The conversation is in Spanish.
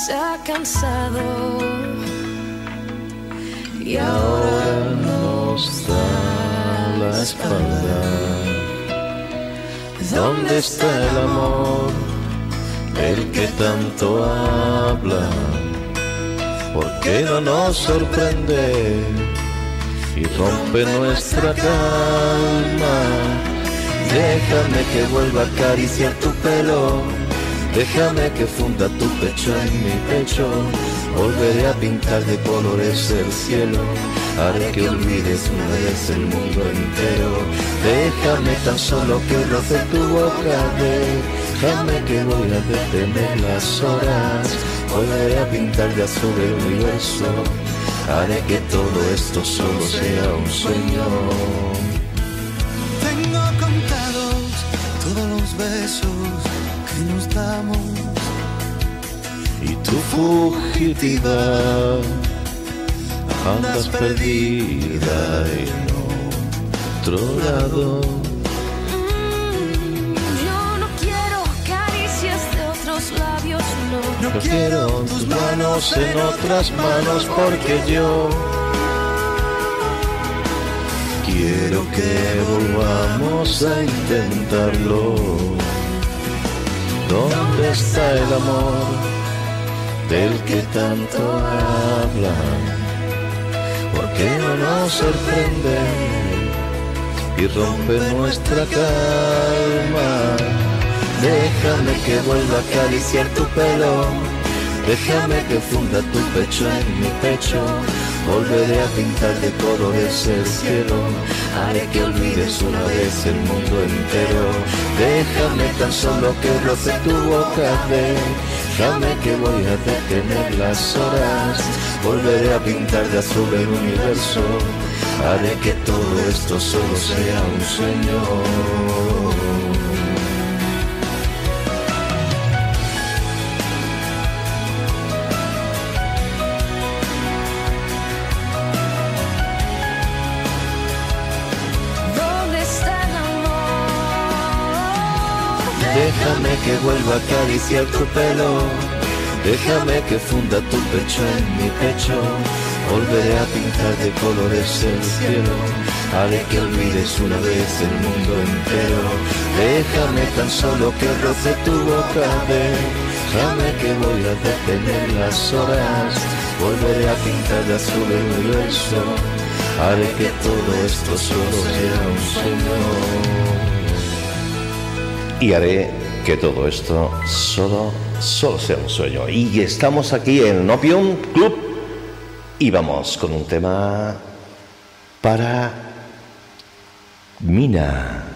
se ha cansado y ahora nos da la espalda. ¿Dónde está el amor del que tanto habla? ¿Por qué no nos sorprende y rompe nuestra calma? Déjame que vuelva a acariciar tu pelo, déjame que funda tu pecho en mi pecho. Volveré a pintar de colores el cielo, haré que olvides una vez el mundo entero. Déjame tan solo que roce tu boca, déjame que voy a detener las horas. Volveré a pintar de azul el universo, haré que todo esto solo sea un sueño. Tengo contados todos los besos que nos damos, y tu fugitiva andas perdida en otro lado. Yo no quiero caricias de otros labios, no. No quiero tus manos en otras manos, porque yo quiero que volvamos a intentarlo. ¿Dónde está el amor del que tanto hablan? ¿Por qué no nos sorprende y rompe nuestra calma? Déjame que vuelva a acariciar tu pelo, déjame que funda tu pecho en mi pecho. Volveré a pintar de colores el cielo, haré que olvides una vez el mundo entero. Déjame tan solo que roce tu boca, déjame que voy a detener las horas. Volveré a pintar de azul el universo, haré que todo esto solo sea un sueño. Déjame que vuelva a acariciar tu pelo, déjame que funda tu pecho en mi pecho. Volveré a pintar de colores el cielo, haré que olvides una vez el mundo entero. Déjame tan solo que roce tu boca, déjame que voy a detener las horas. Volveré a pintar de azul el universo, haré que todo esto solo sea un sueño. Y haré que todo esto solo sea un sueño. Y estamos aquí en Opium Club y vamos con un tema para Mina.